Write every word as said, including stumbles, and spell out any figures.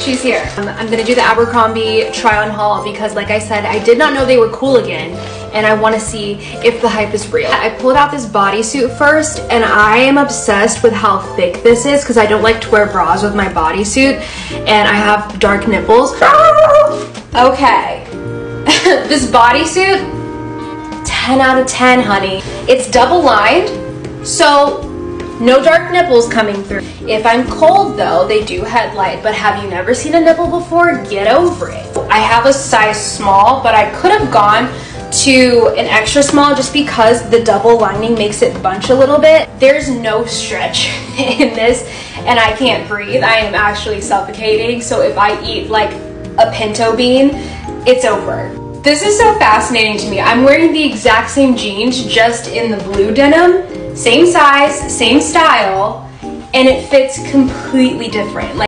She's here. Um, I'm gonna do the Abercrombie try on haul because like I said, I did not know they were cool again and I wanna see if the hype is real. I pulled out this bodysuit first and I am obsessed with how thick this is because I don't like to wear bras with my bodysuit and I have dark nipples. Okay, this bodysuit, ten out of ten, honey. It's double lined, so no dark nipples coming through. If I'm cold though, they do headlight, but have you never seen a nipple before? Get over it. I have a size small, but I could have gone to an extra small just because the double lining makes it bunch a little bit. There's no stretch in this and I can't breathe. I am actually suffocating, so if I eat like a pinto bean, it's over. This is so fascinating to me. I'm wearing the exact same jeans, just in the blue denim, same size, same style, and it fits completely different. Like